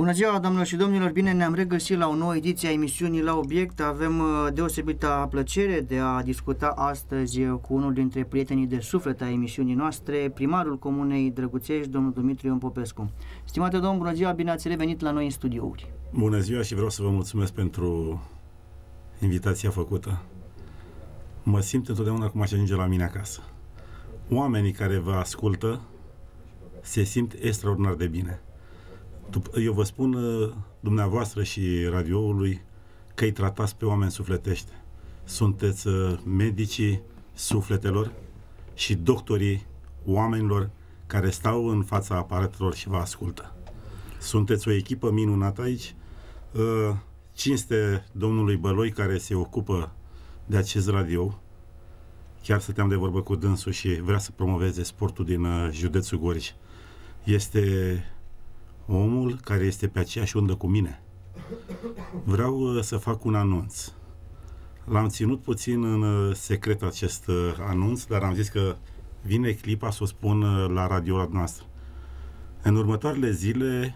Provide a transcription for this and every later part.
Bună ziua, doamnelor și domnilor! Bine ne-am regăsit la o nouă ediție a emisiunii La Obiect. Avem deosebită plăcere de a discuta astăzi cu unul dintre prietenii de suflet a emisiunii noastre, primarul Comunei Drăguțești, domnul Dumitru Ion Popescu. Stimate domn, bună ziua, bine ați revenit la noi în studiouri. Bună ziua și vreau să vă mulțumesc pentru invitația făcută. Mă simt întotdeauna cum aș ajunge la mine acasă. Oamenii care vă ascultă se simt extraordinar de bine. Eu vă spun dumneavoastră și radioului că îi tratați pe oameni sufletește. Sunteți medicii sufletelor și doctorii oamenilor care stau în fața aparatelor și vă ascultă. Sunteți o echipă minunată aici. Cinste domnului Băloi care se ocupă de acest radio. Chiar stăteam de vorbă cu dânsul și vrea să promoveze sportul din județul Gorj. Este omul care este pe aceeași undă cu mine. Vreau să fac un anunț. L-am ținut puțin în secret acest anunț, dar am zis că vine clipa să o spun la radio noastră. În următoarele zile,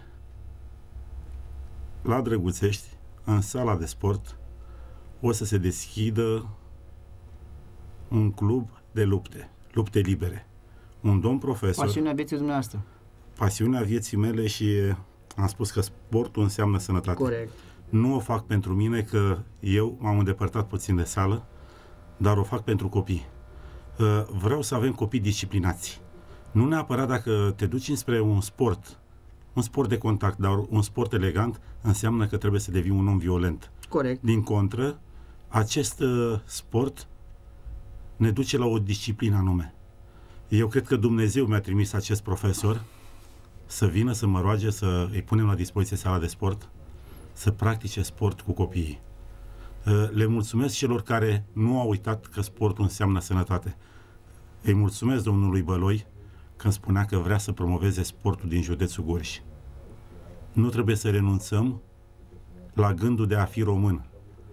la Drăguțești, în sala de sport, o să se deschidă un club de lupte libere. Un domn profesor... Pasiunea vieții dumneavoastră. Pasiunea vieții mele și am spus că sportul înseamnă sănătate. Corect. Nu o fac pentru mine, că eu m-am îndepărtat puțin de sală, dar o fac pentru copii. Vreau să avem copii disciplinați. Nu neapărat dacă te duci înspre un sport de contact, dar un sport elegant, înseamnă că trebuie să devii un om violent. Corect. Din contră, acest sport ne duce la o disciplină anume. Eu cred că Dumnezeu mi-a trimis acest profesor să vină să mă roage să îi punem la dispoziție sala de sport, să practice sport cu copiii. Le mulțumesc celor care nu au uitat că sportul înseamnă sănătate. Îi mulțumesc domnului Băloi când spunea că vrea să promoveze sportul din județul Gorj. Nu trebuie să renunțăm la gândul de a fi român.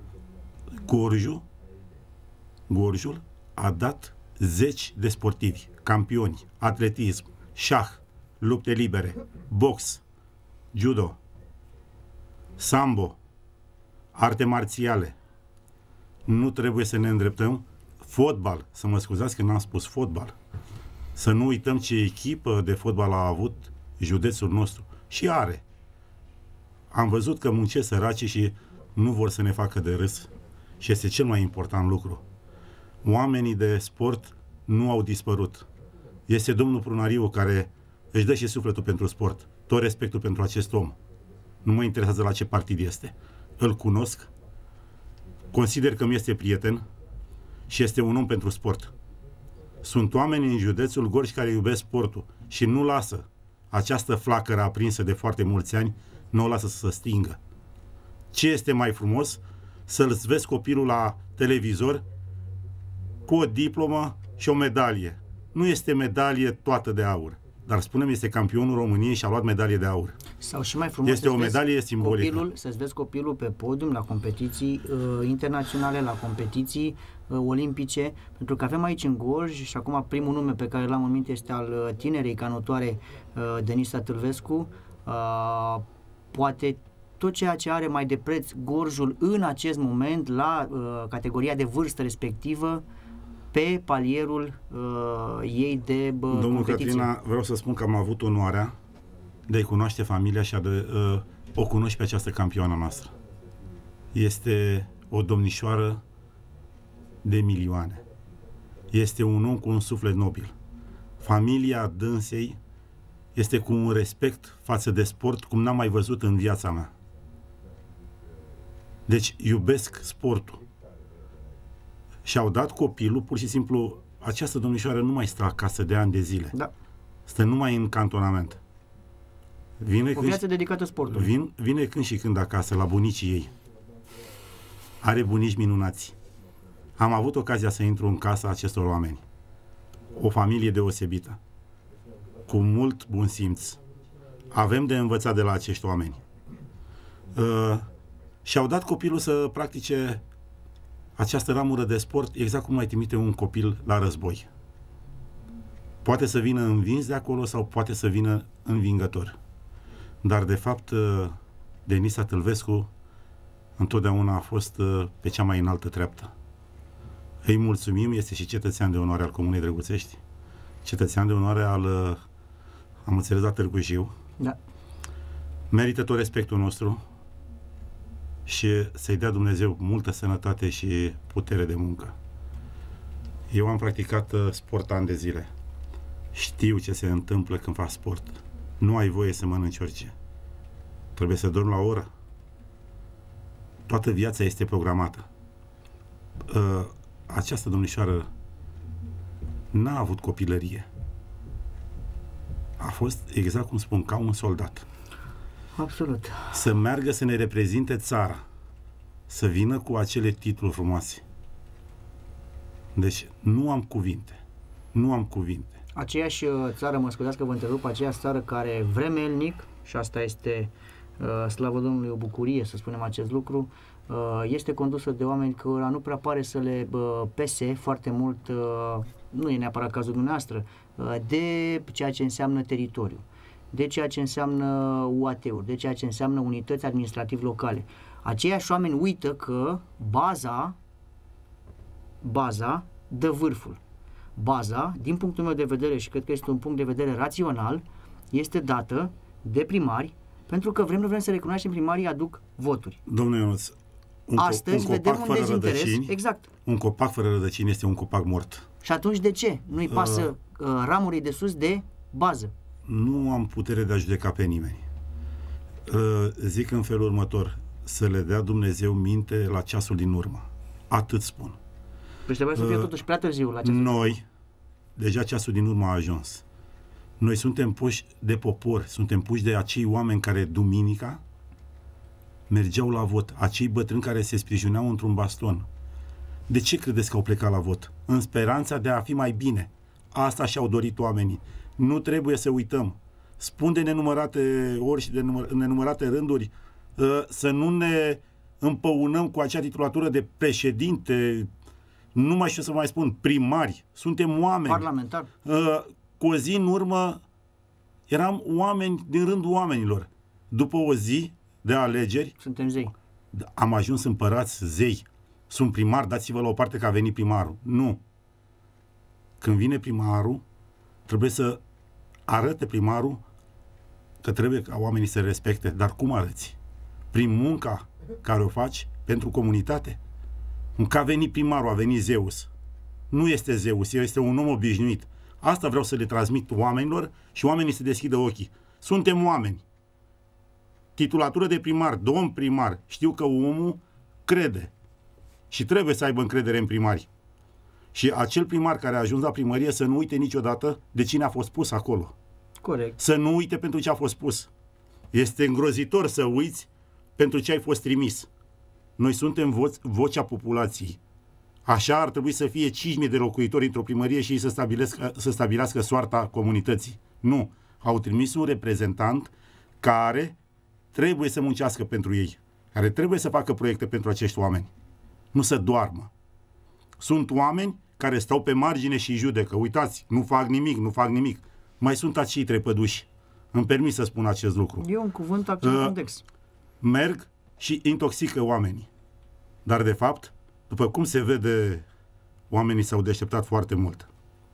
Gorjul a dat zeci de sportivi, campioni, atletism, șah, lupte libere, box, judo, sambo, arte marțiale. Nu trebuie să ne îndreptăm. Fotbal, să mă scuzați că n-am spus fotbal. Să nu uităm ce echipă de fotbal a avut județul nostru. Și are. Am văzut că muncesc săracii și nu vor să ne facă de râs. Și este cel mai important lucru. Oamenii de sport nu au dispărut. Este domnul Prunariu care își dă și sufletul pentru sport. Tot respectul pentru acest om. Nu mă interesează la ce partid este. Îl cunosc, consider că mi este prieten și este un om pentru sport. Sunt oameni în județul Gorj care iubesc sportul și nu lasă această flacără aprinsă de foarte mulți ani, nu o lasă să se stingă. Ce este mai frumos? Să-l vezi copilul la televizor cu o diplomă și o medalie. Nu este medalie toată de aur, dar spunem este campionul României și a luat medalie de aur. Sau și mai frumos este o medalie simbolică. Să-ți vezi copilul pe podium la competiții internaționale, la competiții olimpice, pentru că avem aici în Gorj, și acum primul nume pe care l-am în minte este al tinerei canotoare Denisa Tâlvescu. Poate tot ceea ce are mai de preț Gorjul în acest moment la categoria de vârstă respectivă pe palierul ei de Domnul competiție. Catrina, vreau să spun că am avut onoarea de a-i cunoaște familia și o cunoști pe această campioană noastră. Este o domnișoară de milioane. Este un om cu un suflet nobil. Familia dânsei este cu un respect față de sport cum n-am mai văzut în viața mea. Deci iubesc sportul. Și-au dat copilul, pur și simplu, această domnișoară nu mai stă acasă de ani de zile. Da. Stă numai în cantonament. O viață dedicată sportului. Vine când și când acasă, la bunicii ei. Are bunici minunați. Am avut ocazia să intru în casa acestor oameni. O familie deosebită. Cu mult bun simț. Avem de învățat de la acești oameni. Și-au dat copilul să practice această ramură de sport exact cum mai trimite un copil la război. Poate să vină învins de acolo sau poate să vină învingător. Dar, de fapt, Denisa Tâlvescu întotdeauna a fost pe cea mai înaltă treaptă. Îi mulțumim, este și cetățean de onoare al Comunei Drăguțești, cetățean de onoare al, am înțeles, la Târgu Jiu. Da. Merită tot respectul nostru și să-i dea Dumnezeu multă sănătate și putere de muncă. Eu am practicat sport ani de zile. Știu ce se întâmplă când faci sport. Nu ai voie să mănânci orice. Trebuie să dormi la o oră. Toată viața este programată. Această domnișoară n-a avut copilărie. A fost, exact cum spun, ca un soldat. Absolut. Să meargă să ne reprezinte țara. Să vină cu acele titluri frumoase. Deci, nu am cuvinte. Nu am cuvinte. Aceeași țară, mă scuzați că vă întrerup, aceeași țară care vremelnic, și asta este, slavă Domnului, o bucurie să spunem acest lucru, este condusă de oameni care nu prea pare să le pese foarte mult, nu e neapărat cazul dumneavoastră, de ceea ce înseamnă teritoriu, de ceea ce înseamnă UAT-uri, de ceea ce înseamnă unități administrativ locale. Aceiași oameni uită că baza dă vârful. Baza, din punctul meu de vedere, și cred că este un punct de vedere rațional, este dată de primari, pentru că vrem să recunoaștem, primarii aduc voturi. Domnul Ionuț, astăzi vedem un dezinteres. Exact. Un copac fără rădăcini este un copac mort. Și atunci de ce nu-i pasă ramurii de sus de bază? Nu am putere de a judeca pe nimeni. Zic în felul următor, să le dea Dumnezeu minte la ceasul din urmă. Atât spun. Deci trebuie să fie totuși prea târziu la ceasul. Noi, deja ceasul din urmă a ajuns. Noi suntem puși de popor, suntem puși de acei oameni care duminica mergeau la vot, acei bătrâni care se sprijineau într-un baston. De ce credeți că au plecat la vot? În speranța de a fi mai bine. Asta și-au dorit oamenii. Nu trebuie să uităm. Spun de nenumărate ori și de nenumărate rânduri să nu ne împăunăm cu acea titulatură de președinte, nu mai știu să mai spun, primari. Suntem oameni. Parlamentar. Cu o zi în urmă eram oameni din rândul oamenilor. După o zi de alegeri, suntem zei. Am ajuns împărați zei. Sunt primar, dați-vă la o parte că a venit primarul. Nu. Când vine primarul, trebuie să arate primarul că trebuie ca oamenii să respecte. Dar cum arăți? Prin munca care o faci pentru comunitate? Că a venit primarul, a venit Zeus. Nu este Zeus, el este un om obișnuit. Asta vreau să le transmit oamenilor și oamenii să deschidă ochii. Suntem oameni. Titulatură de primar, domn primar. Știu că omul crede și trebuie să aibă încredere în primari. Și acel primar care a ajuns la primărie să nu uite niciodată de cine a fost pus acolo. Corect. Să nu uite pentru ce a fost pus. Este îngrozitor să uiți pentru ce ai fost trimis. Noi suntem vocea populației. Așa ar trebui să fie 5.000 de locuitori într-o primărie și ei să stabilească soarta comunității. Nu. Au trimis un reprezentant care trebuie să muncească pentru ei, care trebuie să facă proiecte pentru acești oameni. Nu să doarmă. Sunt oameni care stau pe margine și judecă. Uitați, nu fac nimic. Mai sunt acei trepăduși. Îmi permis să spun acest lucru. E un cuvânt acel context. Merg și intoxică oamenii. Dar de fapt, după cum se vede, oamenii s-au deșteptat foarte mult.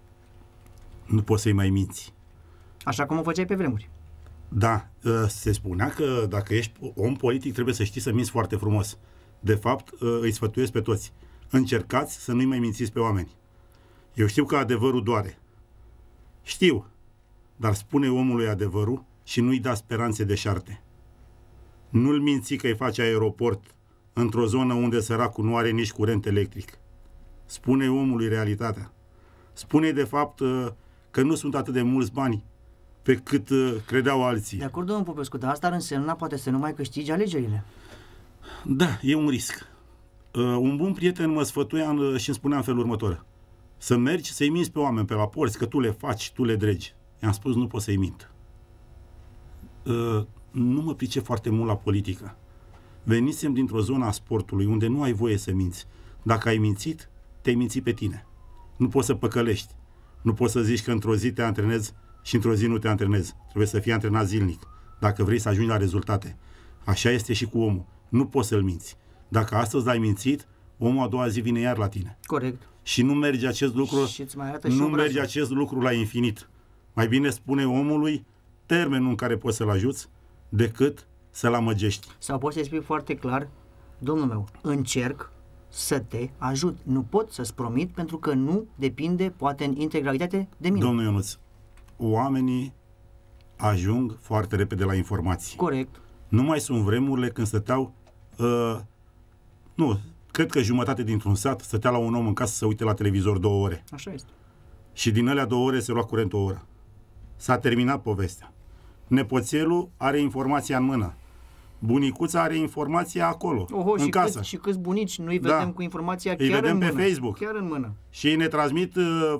Nu poți să-i mai minți. Așa cum o făceai pe vremuri. Da, se spunea că dacă ești om politic trebuie să știi să minți foarte frumos. De fapt, îi sfătuiesc pe toți. Încercați să nu-i mai mințiți pe oameni. Eu știu că adevărul doare. Știu. Dar spune omului adevărul și nu-i da speranțe deșarte. Nu-l minți că îi face aeroport într-o zonă unde săracul nu are nici curent electric. Spune omului realitatea. Spune de fapt că nu sunt atât de mulți bani pe cât credeau alții. De acord, domnul Popescu, dar asta ar însemna poate să nu mai câștigi alegerile. Da, e un risc. Un bun prieten mă sfătuia și îmi spunea în felul următor. Să mergi să-i minți pe oameni pe la porți, că tu le faci, tu le dregi. I-am spus, nu pot să-i mint. Nu mă pricep foarte mult la politică. Venisem dintr-o zonă a sportului unde nu ai voie să minți. Dacă ai mințit, te-ai mințit pe tine. Nu poți să păcălești. Nu poți să zici că într-o zi te antrenezi și într-o zi nu te antrenezi. Trebuie să fii antrenat zilnic dacă vrei să ajungi la rezultate. Așa este și cu omul. Nu poți să-l minți. Dacă astăzi l-ai mințit, omul a doua zi vine iar la tine. Corect. Și nu merge acest lucru, acest lucru la infinit. Mai bine spune omului termenul în care poți să-l ajuți decât să-l amăgești. Sau poți să-i spui foarte clar, domnul meu, încerc să te ajut. Nu pot să-ți promit pentru că nu depinde, poate în integralitate, de mine. Domnul Ionuț, oamenii ajung foarte repede la informații. Corect. Nu mai sunt vremurile când stăteau, cred că jumătate dintr-un sat stătea la un om în casă să uite la televizor 2 ore. Așa este. Și din alea 2 ore se lua curent o oră. S-a terminat povestea. Nepoțelul are informația în mână. Bunicuța are informația acolo, în casă. Și câți bunici noi vedem cu informația chiar vedem în mână. pe Facebook. Chiar în mână. Și ei ne transmit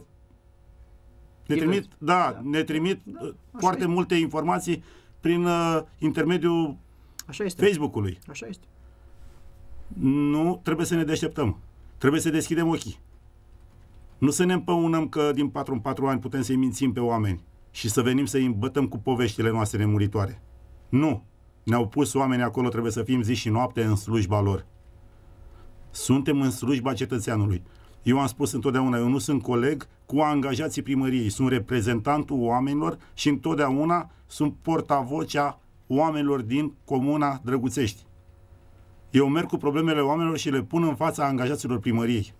ne trimit foarte multe informații prin intermediul Facebook-ului. Așa este. Nu, trebuie să ne deșteptăm. Trebuie să deschidem ochii. Nu să ne împăunăm că din 4 în 4 ani putem să-i mințim pe oameni și să venim să-i îmbătăm cu poveștile noastre nemuritoare. Nu. Ne-au pus oamenii acolo, trebuie să fim zi și noapte în slujba lor. Suntem în slujba cetățeanului. Eu am spus întotdeauna, eu nu sunt coleg cu angajații primăriei, sunt reprezentantul oamenilor și întotdeauna sunt portavocea oamenilor din Comuna Drăguțești. Eu merg cu problemele oamenilor și le pun în fața angajaților primăriei.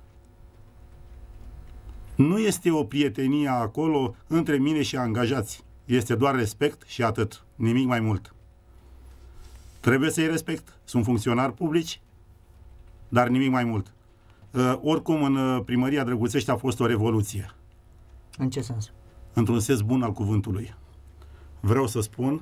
Nu este o prietenie acolo între mine și angajați. Este doar respect și atât. Nimic mai mult. Trebuie să-i respect. Sunt funcționari publici, dar nimic mai mult. Oricum, în primăria Drăguțești a fost o revoluție. În ce sens? Într-un sens bun al cuvântului. Vreau să spun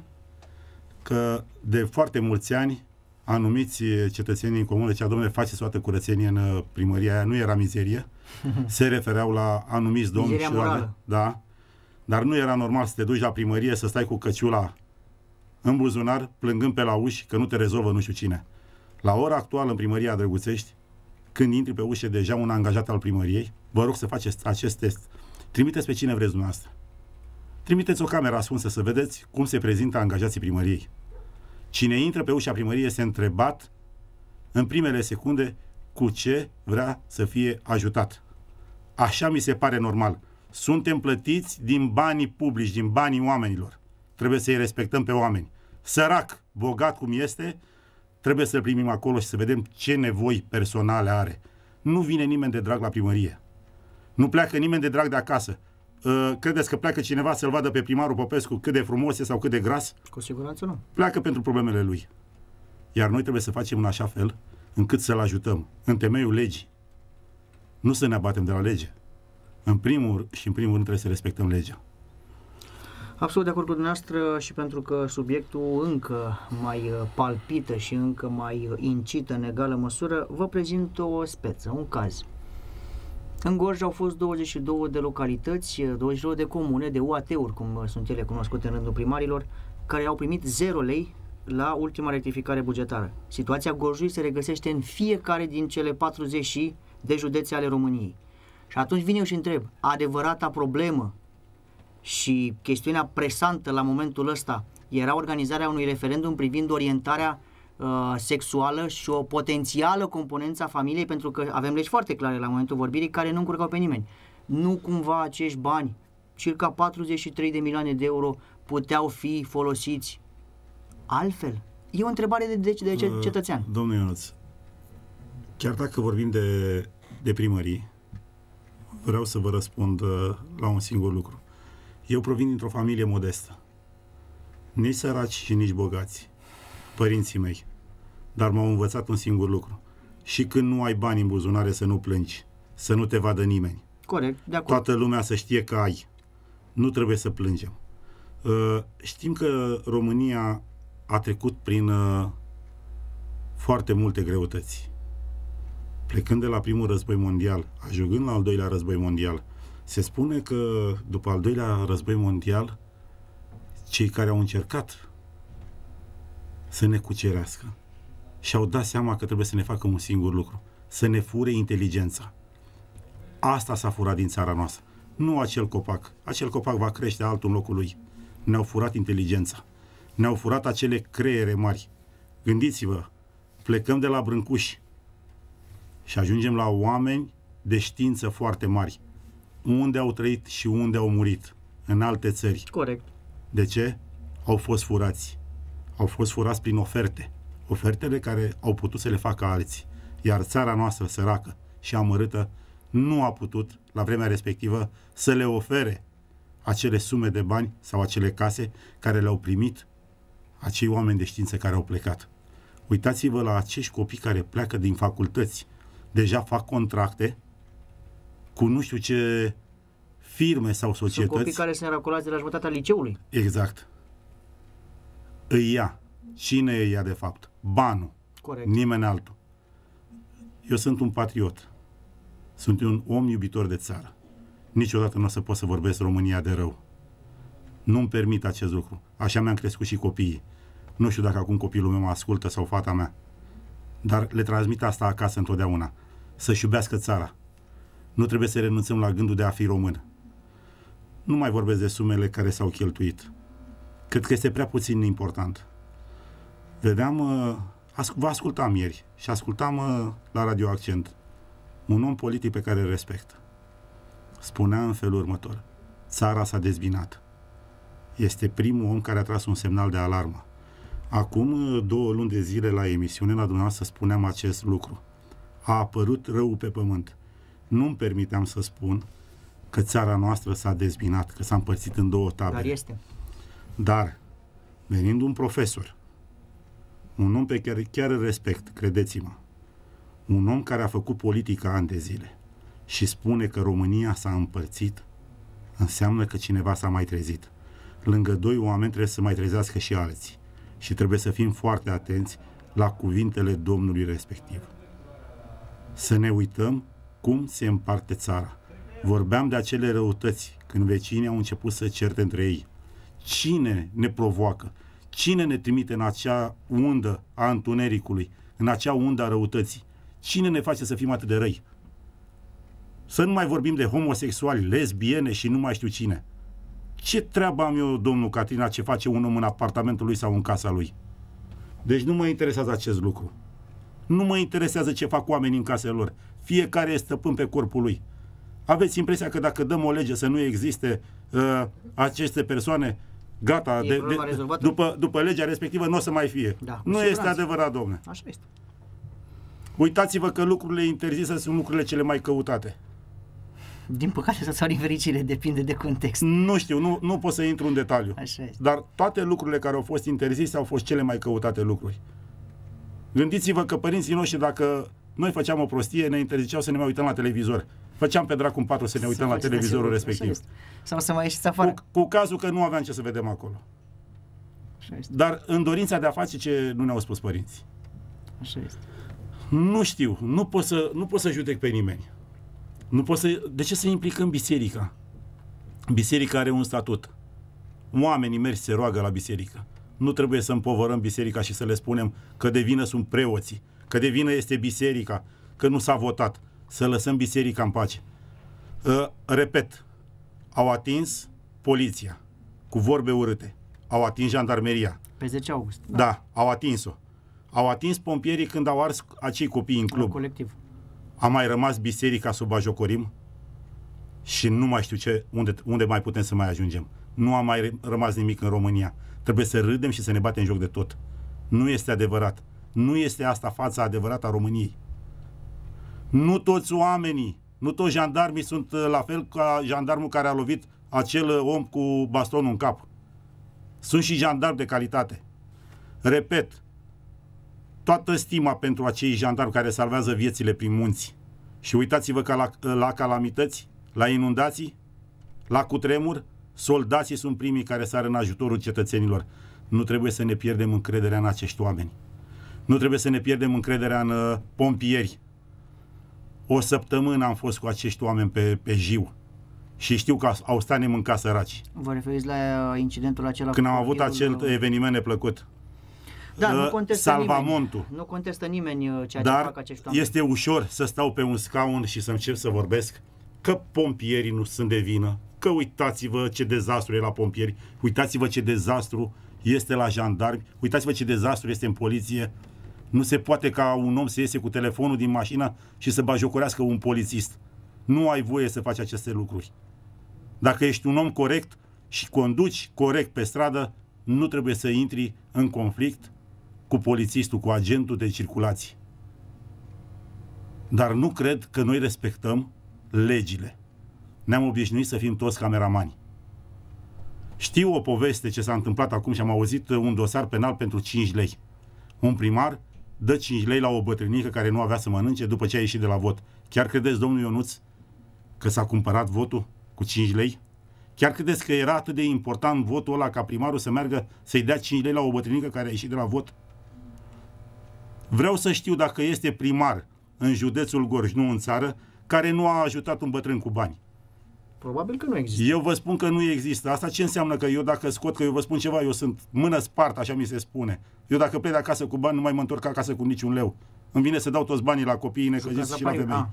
că de foarte mulți ani anumiți cetățenii în comună zicea, domnule, faceți toată curățenie în primăria aia, nu era mizerie, se refereau la anumiți domni și da, dar nu era normal să te duci la primărie, să stai cu căciula în buzunar, plângând pe la uși că nu te rezolvă nu știu cine. La ora actuală în primăria Drăguțești, când intri pe ușă deja un angajat al primăriei, vă rog să faceți acest test. Trimiteți pe cine vreți dumneavoastră. Trimiteți o cameră ascunsă să vedeți cum se prezintă angajații primăriei. Cine intră pe ușa primăriei este întrebat în primele secunde cu ce vrea să fie ajutat. Așa mi se pare normal. Suntem plătiți din banii publici, din banii oamenilor. Trebuie să-i respectăm pe oameni. Sărac, bogat cum este, trebuie să-l primim acolo și să vedem ce nevoi personale are. Nu vine nimeni de drag la primărie. Nu pleacă nimeni de drag de acasă. Credeți că pleacă cineva să-l vadă pe primarul Popescu cât de frumos e sau cât de gras? Cu siguranță nu. Pleacă pentru problemele lui. Iar noi trebuie să facem în așa fel încât să-l ajutăm în temeiul legii. Nu să ne abatem de la lege. În primul rând trebuie să respectăm legea. Absolut de acord cu dumneavoastră și pentru că subiectul încă mai palpită și încă mai incită în egală măsură, vă prezint o speță, un caz. În Gorj au fost 22 de localități, 22 de comune, de UAT-uri, cum sunt ele cunoscute în rândul primarilor, care au primit 0 lei la ultima rectificare bugetară. Situația Gorjului se regăsește în fiecare din cele 40 de județe ale României. Și atunci vin eu și întreb, adevărata problemă și chestiunea presantă la momentul ăsta era organizarea unui referendum privind orientarea sexuală și o potențială componență a familiei, pentru că avem legi foarte clare la momentul vorbirii care nu încurcau pe nimeni. Nu cumva acești bani, circa 43 de milioane de euro, puteau fi folosiți altfel? E o întrebare de cetățean. Domnul Ionuț, chiar dacă vorbim de primării, vreau să vă răspund la un singur lucru. Eu provin dintr-o familie modestă. Nici săraci și nici bogați. Părinții mei. Dar m-au învățat un singur lucru. Și când nu ai bani în buzunare să nu plângi. Să nu te vadă nimeni. Corect, de acord. Toată lumea să știe că ai. Nu trebuie să plângem. Știm că România a trecut prin foarte multe greutăți. Plecând de la primul război mondial, ajungând la al doilea război mondial, se spune că după al doilea război mondial, cei care au încercat să ne cucerească și-au dat seama că trebuie să ne facă un singur lucru, să ne fure inteligența. Asta s-a furat din țara noastră. Nu acel copac. Acel copac va crește altul în locul lui. Ne-au furat inteligența. Ne-au furat acele creiere mari Gândiți-vă, plecăm de la Brâncuși și ajungem la oameni de știință foarte mari. Unde au trăit și unde au murit? În alte țări. Corect. De ce? Au fost furați. Au fost furați prin oferte. Ofertele care au putut să le facă alții. Iar țara noastră săracă și amărâtă nu a putut, la vremea respectivă, să le ofere acele sume de bani sau acele case care le-au primit acei oameni de știință care au plecat. Uitați-vă la acești copii care pleacă din facultăți. Deja fac contracte cu nu știu ce firme sau societăți. Sunt copii care sunt racolați de la jumătatea liceului. Exact. Îi ia. Cine îi ia de fapt? Banul. Corect. Nimeni altul. Eu sunt un patriot. Sunt un om iubitor de țară. Niciodată nu o să pot să vorbesc România de rău. Nu-mi permit acest lucru. Așa mi-am crescut și copiii. Nu știu dacă acum copilul meu mă ascultă sau fata mea. Dar le transmit asta acasă întotdeauna. Să-și iubească țara. Nu trebuie să renunțăm la gândul de a fi român. Nu mai vorbesc de sumele care s-au cheltuit. Cred că este prea puțin important. Vedeam, vă ascultam ieri și ascultam la Radio Accent un om politic pe care îl respect. Spunea în felul următor: țara s-a dezbinat. Este primul om care a tras un semnal de alarmă. Acum 2 luni de zile la emisiune, la dumneavoastră, spuneam acest lucru. A apărut răul pe pământ. Nu-mi permiteam să spun că țara noastră s-a dezbinat, că s-a împărțit în 2 tabere. Dar este. Dar, venind un profesor, un om pe care chiar îl respect, credeți-mă, un om care a făcut politică ani de zile și spune că România s-a împărțit, înseamnă că cineva s-a mai trezit. Lângă 2 oameni trebuie să mai trezească și alții. Și trebuie să fim foarte atenți la cuvintele domnului respectiv. Să ne uităm cum se împarte țara. Vorbeam de acele răutăți când vecinii au început să certe între ei. Cine ne provoacă? Cine ne trimite în acea undă a întunericului, în acea undă a răutății? Cine ne face să fim atât de răi? Să nu mai vorbim de homosexuali, lesbiene și nu mai știu cine. Ce treabă am eu, domnul Catrina, ce face un om în apartamentul lui sau în casa lui? Deci nu mă interesează acest lucru. Nu mă interesează ce fac oamenii în casele lor. Fiecare e stăpân pe corpul lui. Aveți impresia că dacă dăm o lege să nu existe aceste persoane, gata, după legea respectivă nu o să mai fie. Da, nu este adevărat, domne. Așa este. Uitați-vă că lucrurile interzise sunt lucrurile cele mai căutate. Din păcate sau din fericire, depinde de context. Nu știu, nu pot să intru în detaliu. Așa este. Dar toate lucrurile care au fost interzise au fost cele mai căutate lucruri. Gândiți-vă că părinții noștri, dacă noi făceam o prostie, ne interziceau să ne mai uităm la televizor. Făceam pe dracu în patru să ne uităm la televizorul respectiv. Sau să mai ieșiți afară. Cu cazul că nu aveam ce să vedem acolo. Așa este. Dar în dorința de a face ce nu ne-au spus părinții. Așa este. Nu știu, nu pot să judec pe nimeni. De ce să implicăm biserica? Biserica are un statut. Oamenii merg se roagă la biserică. Nu trebuie să împovărăm biserica și să le spunem că de vină sunt preoții, că de vină este biserica, că nu s-a votat. Să lăsăm biserica în pace. Repet, au atins poliția cu vorbe urâte. Au atins jandarmeria. Pe 10 august. Da, au atins-o. Au atins pompierii când au ars acei copii în club. Colectiv. A mai rămas biserica sub bajocorim și nu mai știu unde mai putem să mai ajungem. Nu a mai rămas nimic în România. Trebuie să râdem și să ne batem joc de tot. Nu este adevărat. Nu este asta fața adevărată a României. Nu toți oamenii, nu toți jandarmii sunt la fel ca jandarmul care a lovit acel om cu bastonul în cap. Sunt și jandarmi de calitate. Repet, toată stima pentru acei jandarmi care salvează viețile prin munți. Și uitați-vă că la calamități, la inundații, la cutremur, soldații sunt primii care sar în ajutorul cetățenilor. Nu trebuie să ne pierdem încrederea în acești oameni. Nu trebuie să ne pierdem încrederea în pompieri. O săptămână am fost cu acești oameni pe jiu și știu că au stat nemâncați săraci. Vă referiți la incidentul acela? Când am avut acel eveniment neplăcut. Da, nu contestă Salvamontul. Nimeni. Nu contestă nimeni ceea ce fac acești oameni. Este ușor să stau pe un scaun și să încep să vorbesc că pompierii nu sunt de vină, că uitați-vă ce dezastru e la pompieri, uitați-vă ce dezastru este la jandarmi. Uitați-vă ce dezastru este în poliție. Nu se poate ca un om să iese cu telefonul din mașină și să bajocorească un polițist. Nu ai voie să faci aceste lucruri. Dacă ești un om corect și conduci corect pe stradă, nu trebuie să intri în conflict cu polițistul, cu agentul de circulație. Dar nu cred că noi respectăm legile. Ne-am obișnuit să fim toți cameramani. Știu o poveste ce s-a întâmplat acum și am auzit un dosar penal pentru 5 lei. Un primar dă 5 lei la o bătrânică care nu avea să mănânce după ce a ieșit de la vot. Chiar credeți, domnul Ionuț, că s-a cumpărat votul cu 5 lei? Chiar credeți că era atât de important votul ăla ca primarul să meargă să-i dea 5 lei la o bătrânică care a ieșit de la vot? Vreau să știu dacă este primar în județul Gorj, nu în țară, care nu a ajutat un bătrân cu bani. Probabil că nu există. Eu vă spun că nu există. Asta ce înseamnă? Că eu dacă scot, că eu vă spun ceva, eu sunt mână spartă, așa mi se spune. Eu dacă plec de acasă cu bani, nu mai mă întorc acasă cu niciun leu. Îmi vine să dau toți banii la copiii necăjiți și la femei.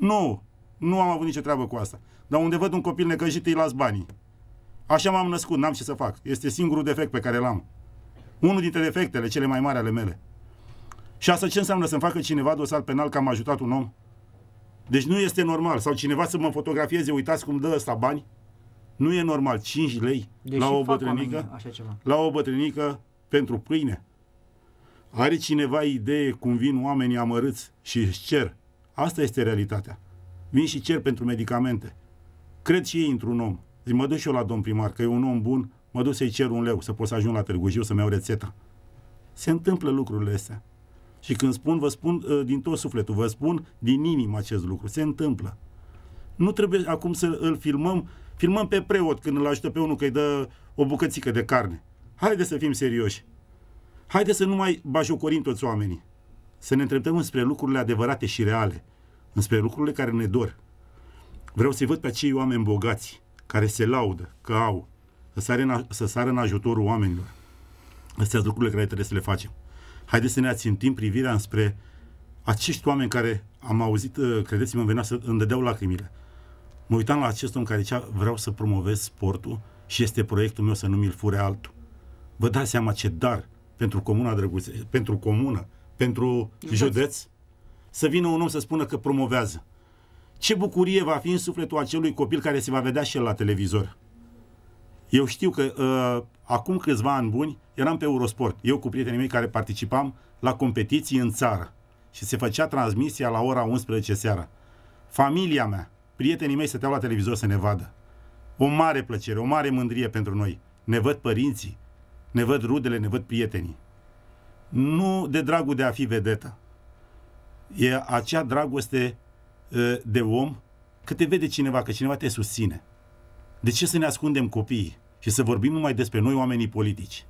Nu am avut nicio treabă cu asta. Dar unde văd un copil necăjit, îi las banii. Așa m-am născut, n-am ce să fac. Este singurul defect pe care l-am. Unul dintre defectele cele mai mari ale mele. Și asta ce înseamnă? Să-mi facă cineva dosar penal că am ajutat un om? Deci nu este normal. Sau cineva să mă fotografieze, uitați cum dă ăsta bani. Nu e normal. 5 lei la o bătrânică, așa ceva. La o bătrânică pentru pâine. Are cineva idee cum vin oamenii amărâți și își cer? Asta este realitatea. Vin și cer pentru medicamente. Cred și ei într-un om. Zic, mă duc și eu la domn primar, că e un om bun, mă duc să-i cer 1 leu, să pot să ajung la Târgu Jiu să-mi iau rețeta. Se întâmplă lucrurile astea. Și când spun, vă spun din tot sufletul, vă spun din inimă acest lucru. Se întâmplă. Nu trebuie acum să îl filmăm pe preot când îl ajută pe unul că îi dă o bucățică de carne. Haideți să fim serioși. Haideți să nu mai bajocorim toți oamenii. Să ne îndreptăm înspre lucrurile adevărate și reale. Înspre lucrurile care ne dor. Vreau să-i văd pe acei oameni bogați, care se laudă că au, să sară în ajutorul oamenilor. Astea sunt lucrurile care trebuie să le facem. Haideți să ne ațintim privirea înspre acești oameni care, am auzit, credeți-mă, îmi venea să îmi dădeau lacrimile. Mă uitam la acest om care zicea, vreau să promovez sportul și este proiectul meu să nu mi-l fure altul. Vă dați seama ce dar pentru comuna Drăguțe, pentru comună, pentru județ, să vină un om să spună că promovează. Ce bucurie va fi în sufletul acelui copil care se va vedea și el la televizor. Eu știu că acum câțiva ani buni eram pe Eurosport, eu cu prietenii mei care participam la competiții în țară și se făcea transmisia la ora 11 seara. Familia mea, prietenii mei stăteau la televizor să ne vadă. O mare plăcere, o mare mândrie pentru noi. Ne văd părinții, ne văd rudele, ne văd prietenii. Nu de dragul de a fi vedetă. E acea dragoste de om că te vede cineva, că cineva te susține. De ce să ne ascundem copiii și să vorbim numai despre noi, oamenii politici?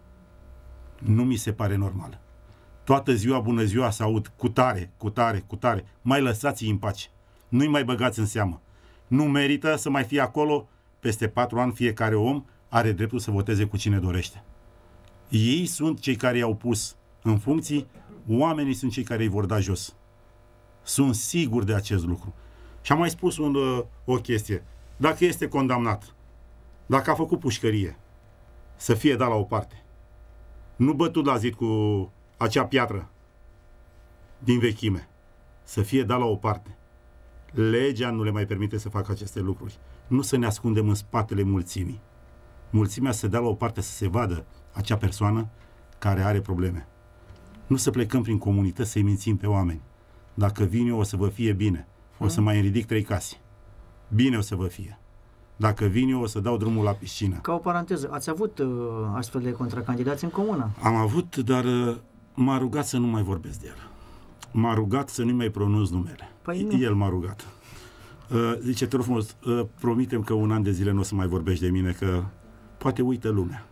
Nu mi se pare normal. Toată ziua, bună ziua, să aud cu tare, cu tare, cu tare. Mai lăsați-i în pace. Nu-i mai băgați în seamă. Nu merită să mai fie acolo. Peste 4 ani fiecare om are dreptul să voteze cu cine dorește. Ei sunt cei care i-au pus în funcții, oamenii sunt cei care îi vor da jos. Sunt sigur de acest lucru. Și am mai spus o chestie. Dacă este condamnat, dacă a făcut pușcărie, să fie dat la o parte. Nu bătut la zid cu acea piatră din vechime. Să fie dat la o parte. Legea nu le mai permite să facă aceste lucruri. Nu să ne ascundem în spatele mulțimii. Mulțimea să dea la o parte să se vadă acea persoană care are probleme. Nu să plecăm prin comunități să-i mințim pe oameni. Dacă vin eu, o să vă fie bine. O să mai ridic 3 case. Bine o să vă fie. Dacă vin eu, o să dau drumul la piscină. Ca o paranteză, ați avut astfel de contracandidați în comună? Am avut, dar m-a rugat să nu mai vorbesc de el. M-a rugat să nu mai pronunț numele. Păi El m-a rugat. Zice, te rog frumos, promitem că 1 an de zile nu o să mai vorbești de mine, că poate uită lumea.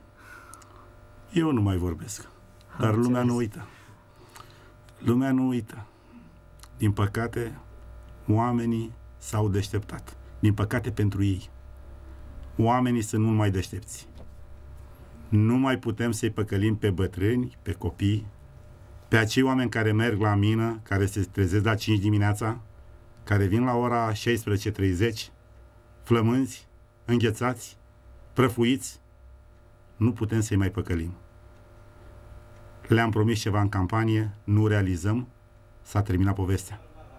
Eu nu mai vorbesc. Dar lumea nu uită. Lumea nu uită. Din păcate, oamenii s-au deșteptat. Din păcate pentru ei. Oamenii sunt mult mai deștepți. Nu mai putem să-i păcălim pe bătrâni, pe copii, pe acei oameni care merg la mină, care se trezesc la 5 dimineața, care vin la ora 16:30, flămânzi, înghețați, prăfuiți. Nu putem să-i mai păcălim. Le-am promis ceva în campanie, nu realizăm, s-a terminat povestea.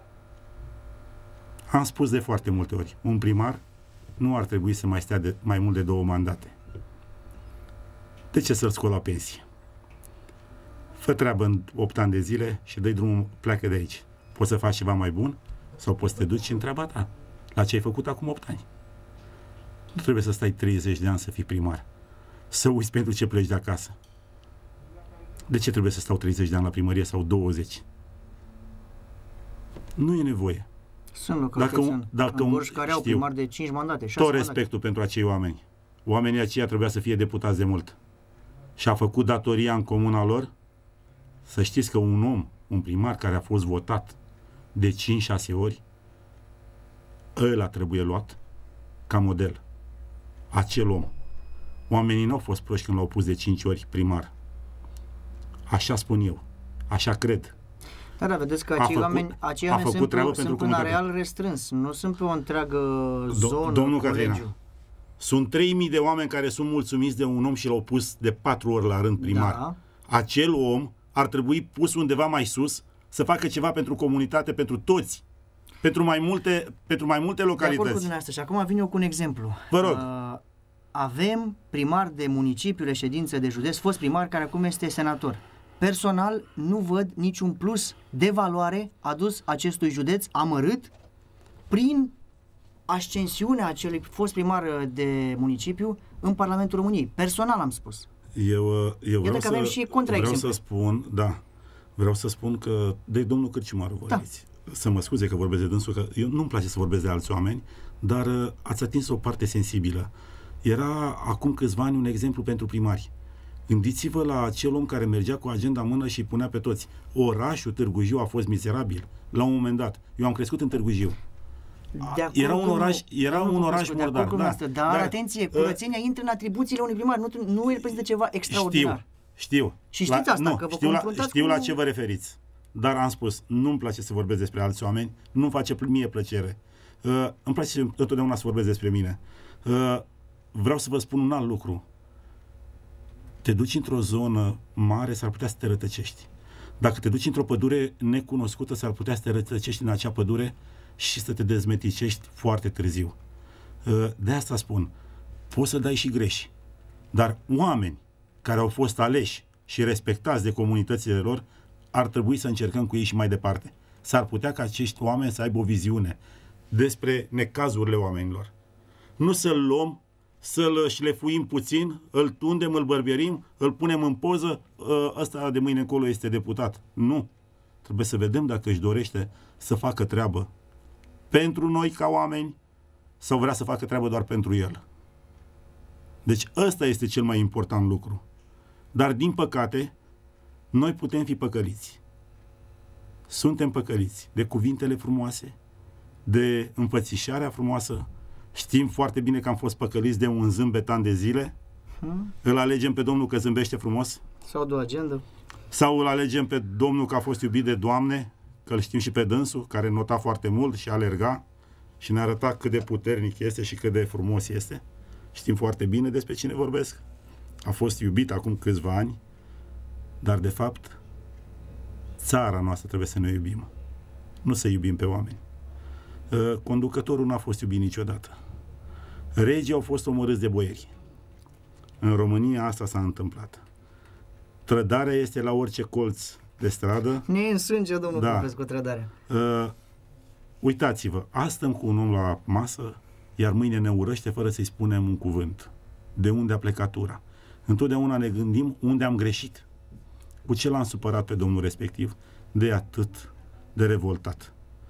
Am spus de foarte multe ori, un primar nu ar trebui să mai stea mai mult de 2 mandate. De ce să-l scol la pensie? Fă treabă în 8 ani de zile și dă-i drumul, pleacă de aici. Poți să faci ceva mai bun sau poți să te duci în treaba ta, la ce ai făcut acum 8 ani. Nu trebuie să stai 30 de ani să fii primar. Să uiți pentru ce pleci de acasă. De ce trebuie să stau 30 de ani la primărie sau 20? Nu e nevoie. Sunt localități dacă în Gorj care au primar de 5 mandate, 6 tot mandate. respectul pentru acei oameni. Oamenii aceia trebuia să fie deputați de mult. Și a făcut datoria în comuna lor. Să știți că un om, un primar care a fost votat de 5-6 ori, ăla trebuie luat ca model. Acel om. Oamenii nu au fost proști când l-au pus de 5 ori primar. Așa spun eu. Așa cred. Da, vedeți că acei oameni sunt în areal restrâns, nu sunt pe o întreagă zonă. Domnul Catrina, sunt 3.000 de oameni care sunt mulțumiți de un om și l-au pus de 4 ori la rând primar. Da. Acel om ar trebui pus undeva mai sus să facă ceva pentru comunitate, pentru toți, pentru mai multe localități. De acord cu dumneavoastră. Și acum vin eu cu un exemplu. Vă rog. Avem primar de municipiu, reședință de județ, fost primar care acum este senator. Personal, nu văd niciun plus de valoare adus acestui județ amărât prin ascensiunea acelui fost primar de municipiu în Parlamentul României. Personal am spus. Eu vreau să spun că de domnul Cârciumaru vorbiți. Da. Să mă scuze că vorbesc de dânsul, că eu nu-mi place să vorbesc de alți oameni, dar ați atins o parte sensibilă. Era acum câțiva ani un exemplu pentru primari. Gândiți-vă la acel om care mergea cu agenda în mână și îi punea pe toți. Orașul Târgu Jiu a fost mizerabil la un moment dat. Eu am crescut în Târgu Jiu. Era un oraș murdar. Dar atenție, curățenia intră în atribuțiile unui primar, nu reprezintă ceva extraordinar. Știu. Și știți asta, că vă confruntați știu la ce vă referiți. Dar am spus, nu-mi place să vorbesc despre alți oameni, nu-mi face mie plăcere. Îmi place întotdeauna să vorbesc despre mine. Vreau să vă spun un alt lucru. Te duci într-o zonă mare, s-ar putea să te rătăcești. Dacă te duci într-o pădure necunoscută, s-ar putea să te rătăcești în acea pădure și să te dezmeticești foarte târziu. De asta spun, poți să dai și greși. Dar oameni care au fost aleși și respectați de comunitățile lor, ar trebui să încercăm cu ei și mai departe. S-ar putea ca acești oameni să aibă o viziune despre necazurile oamenilor. Nu să-l luăm, să-l șlefuim puțin, îl tundem, îl bărbierim, îl punem în poză, ăsta de mâine încolo este deputat. Nu. Trebuie să vedem dacă își dorește să facă treabă pentru noi ca oameni sau vrea să facă treabă doar pentru el. Deci ăsta este cel mai important lucru. Dar din păcate, noi putem fi păcăliți. Suntem păcăliți de cuvintele frumoase, de înfățișarea frumoasă. Știm foarte bine că am fost păcăliți de un zâmbet ani de zile. Îl alegem pe Domnul că zâmbește frumos. Sau de o agendă. Sau îl alegem pe Domnul că a fost iubit de Doamne, că îl știm și pe dânsul, care nota foarte mult și alerga și ne arăta cât de puternic este și cât de frumos este. Știm foarte bine despre cine vorbesc. A fost iubit acum câțiva ani, dar de fapt țara noastră trebuie să ne iubim. Nu să iubim pe oameni. Conducătorul nu a fost iubit niciodată. Regii au fost omorâți de boieri. În România asta s-a întâmplat. Trădarea este la orice colț de stradă. Ne e în sânge, domnul Popescu, trădarea. Uitați-vă, astăzi stăm cu un om la masă, iar mâine ne urăște fără să-i spunem un cuvânt. De unde a plecat ura? Întotdeauna ne gândim unde am greșit. Cu ce l-am supărat pe domnul respectiv de atât de revoltat.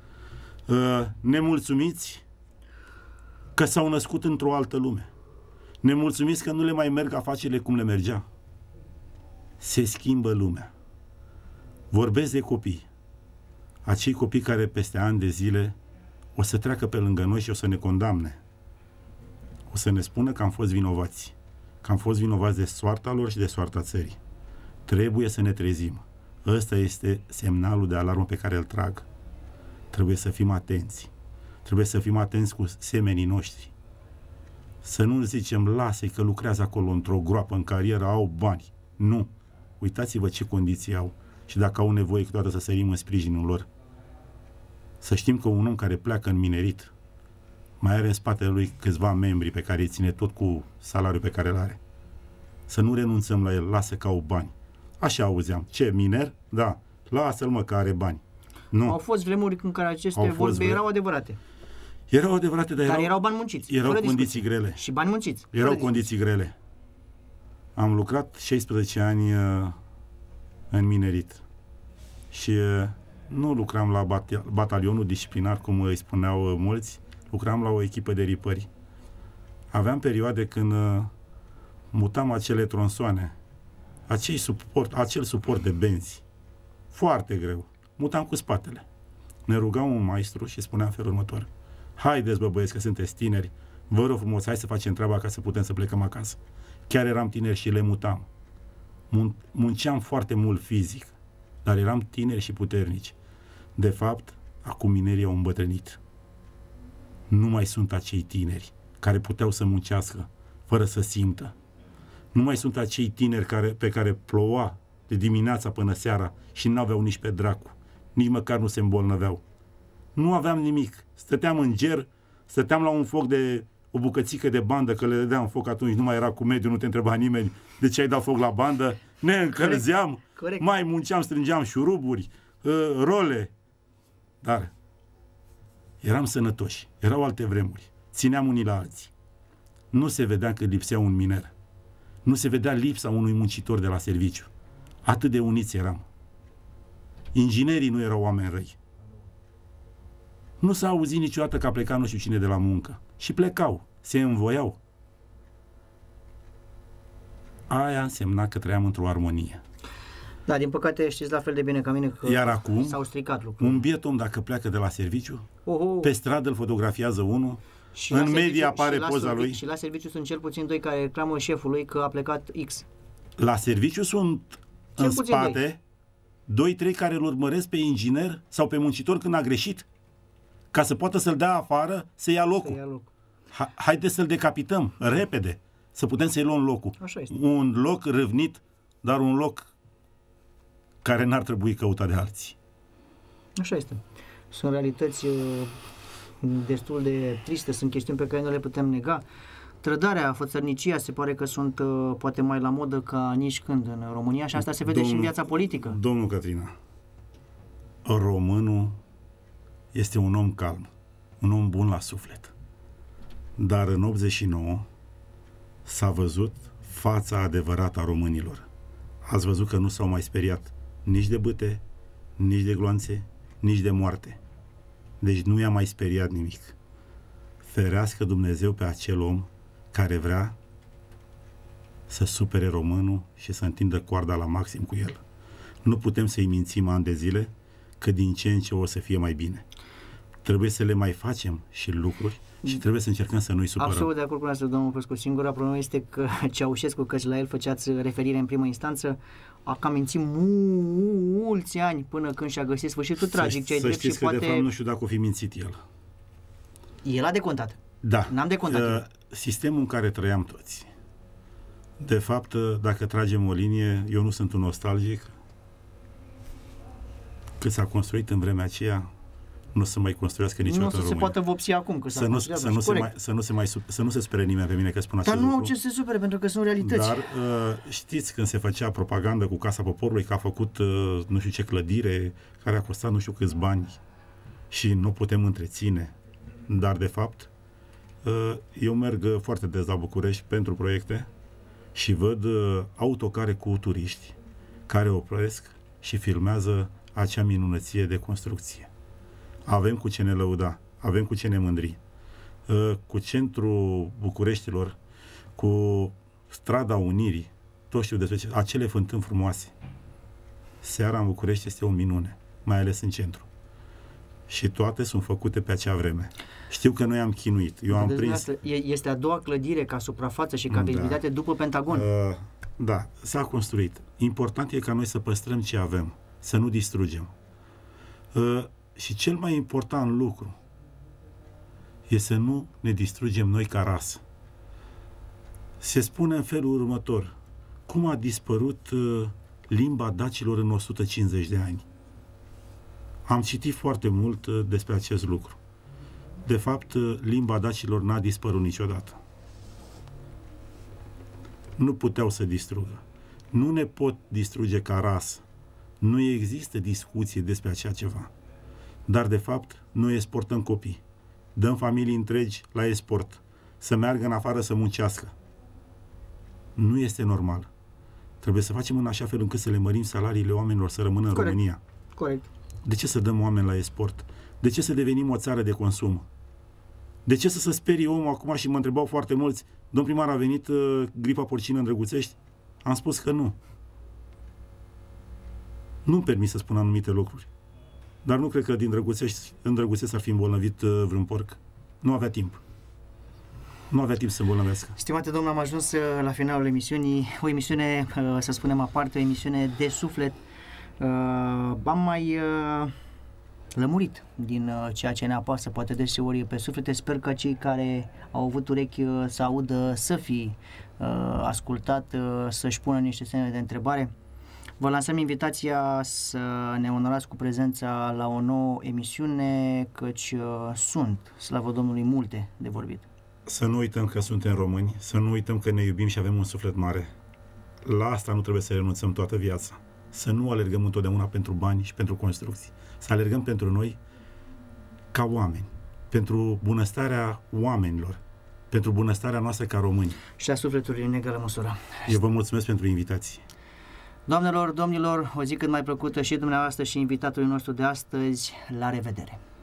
Nemulțumiți că s-au născut într-o altă lume. Nemulțumiți că nu le mai merg afacerile cum le mergea. Se schimbă lumea. Vorbesc de copii. Acei copii care peste ani de zile o să treacă pe lângă noi și o să ne condamne. O să ne spună că am fost vinovați. Că am fost vinovați de soarta lor și de soarta țării. Trebuie să ne trezim. Ăsta este semnalul de alarmă pe care îl trag. Trebuie să fim atenți. Trebuie să fim atenți cu semenii noștri. Să nu zicem, lasă-i că lucrează acolo într-o groapă în carieră, au bani. Nu. uitați-vă ce condiții au și dacă au nevoie câteodată să sărim în sprijinul lor. Să știm că un om care pleacă în minerit mai are în spatele lui câțiva membri pe care îi ține tot cu salariul pe care îl are. Să nu renunțăm la el, lasă că au bani. Așa auzeam. Ce, miner? Da. Lasă-l mă că are bani. Nu. Au fost vremuri în care aceste vorbe erau adevărate. Erau adevărate, dar erau bani munciți. Erau condiții grele. Și bani munciți. Erau condiții grele. Am lucrat 16 ani în minerit. Și nu lucram la batalionul disciplinar, cum îi spuneau mulți, lucram la o echipă de ripări. Aveam perioade când mutam acele tronsoane, acel suport de benzi. Foarte greu. Mutam cu spatele. Ne rugam un maestru și spuneam în felul următor: haideți, bă băieți, că sunteți tineri, vă rog frumos, hai să facem treaba ca să putem să plecăm acasă. Chiar eram tineri și le mutam. Munceam foarte mult fizic, dar eram tineri și puternici. De fapt, acum minerii au îmbătrânit. Nu mai sunt acei tineri care puteau să muncească fără să simtă. Nu mai sunt acei tineri pe care ploua de dimineața până seara și n-aveau nici pe dracu. Nici măcar nu se îmbolnăveau. Nu aveam nimic. Stăteam în ger, stăteam la un foc de o bucățică de bandă, că le dădeam foc atunci, nu mai era cu mediul, nu te întreba nimeni de ce ai dat foc la bandă. Ne încălzeam, corect. Mai munceam, strângeam șuruburi, role. Dar eram sănătoși. Erau alte vremuri. Țineam unii la alții. Nu se vedea că lipsea un miner. Nu se vedea lipsa unui muncitor de la serviciu. Atât de uniți eram. Inginerii nu erau oameni răi. Nu s-a auzit niciodată că a plecat nu știu cine de la muncă. Și plecau, se învoiau. Aia însemna că trăiam într-o armonie. Da, din păcate știți la fel de bine ca mine că iar acum, s-au stricat lucrurile. Un biet om, dacă pleacă de la serviciu, pe stradă îl fotografiază unul, și în media apare poza lui. Și la serviciu sunt cel puțin 2 care reclamă șefului că a plecat X. La serviciu sunt cel în spate 2-3 care îl urmăresc pe inginer sau pe muncitor când a greșit, ca să poată să-l dea afară, să ia locul. Haideți să-l decapităm, repede, să putem să-i luăm locul. Așa este. Un loc râvnit, dar un loc care n-ar trebui căutat de alții. Așa este. Sunt realități destul de triste, sunt chestiuni pe care nu le putem nega. Trădarea, fățărnicia se pare că sunt poate mai la modă ca nici când în România și asta se vede și în viața politică. Domnul Cătrina, românul este un om calm, un om bun la suflet. Dar în 89 s-a văzut fața adevărată a românilor. Ați văzut că nu s-au mai speriat nici de bâte, nici de gloanțe, nici de moarte. Deci nu i-a mai speriat nimic. Ferească Dumnezeu pe acel om care vrea să supere românul și să întindă coarda la maxim cu el. Nu putem să-i mințim ani de zile că din ce în ce o să fie mai bine. Trebuie să le mai facem și lucruri și trebuie să încercăm să nu-i supărăm. Absolut de acord cu asta, domnul Păscu. Singura problemă este că Ceaușescu, căci la el făceați referire în primă instanță, a cam mințit mulți ani până când și-a găsit sfârșitul tragic. Să știți că, de fapt, nu știu dacă o fi mințit el. El a decontat. Da. N-am decontat. Sistemul în care trăiam toți. De fapt, dacă tragem o linie, eu nu sunt un nostalgic. Cât s-a construit în vremea aceea, nu se mai construiască niciodată în România. Nu se poate vopsi acum, că să nu se spere nimeni pe mine că spun acest lucru. Dar nu lucru. au ce se supere, pentru că sunt realități. Dar știți când se făcea propagandă cu Casa Poporului că a făcut nu știu ce clădire care a costat nu știu câți bani și nu putem întreține. Dar de fapt eu merg foarte des la București pentru proiecte și văd autocare cu turiști care opresc și filmează acea minunăție de construcție. Avem cu ce ne lăuda, avem cu ce ne mândri. Cu centrul Bucureștilor, cu strada Unirii, toți știu despre acele fântâni frumoase. Seara în București este o minune, mai ales în centru. Și toate sunt făcute pe acea vreme. Știu că noi am chinuit. Eu am prins... Este a doua clădire ca suprafață și ca vizibilitate după Pentagon. Da, s-a construit. Important e ca noi să păstrăm ce avem, să nu distrugem. Și cel mai important lucru e să nu ne distrugem noi ca rasă. Se spune în felul următor: cum a dispărut limba dacilor în 150 de ani. Am citit foarte mult despre acest lucru. De fapt, limba dacilor n-a dispărut niciodată. Nu puteau să distrugă. Nu ne pot distruge ca rasă. Nu există discuție despre așa ceva. Dar, de fapt, noi exportăm copii. Dăm familii întregi la export. Să meargă în afară să muncească. Nu este normal. Trebuie să facem în așa fel încât să le mărim salariile oamenilor să rămână în România. Corect. De ce să dăm oameni la export? De ce să devenim o țară de consum? De ce să se sperie omul acum? Și mă întrebau foarte mulți, domn primar, a venit gripa porcină în Drăguțești? Am spus că nu. Nu-mi permis să spun anumite lucruri. Dar nu cred că din în Drăguțești ar fi îmbolnăvit vreun porc. Nu avea timp. Nu avea timp să îmbolnăvească. Stimate domnule, am ajuns la finalul emisiunii, o emisiune, să spunem aparte, o emisiune de suflet. Am mai lămurit din ceea ce ne apasă poate deseori pe suflete. Sper că cei care au avut urechi să audă, să fi ascultat, să-și pună niște semne de întrebare. Vă lansăm invitația să ne onorați cu prezența la o nouă emisiune, căci sunt, slavă Domnului, multe de vorbit. Să nu uităm că suntem români, să nu uităm că ne iubim și avem un suflet mare. La asta nu trebuie să renunțăm toată viața. Să nu alergăm întotdeauna pentru bani și pentru construcții. Să alergăm pentru noi ca oameni, pentru bunăstarea oamenilor, pentru bunăstarea noastră ca români. Și a sufletului în egală măsură. Eu vă mulțumesc pentru invitație. Doamnelor, domnilor, o zi cât mai plăcută și dumneavoastră și invitatului nostru de astăzi. La revedere!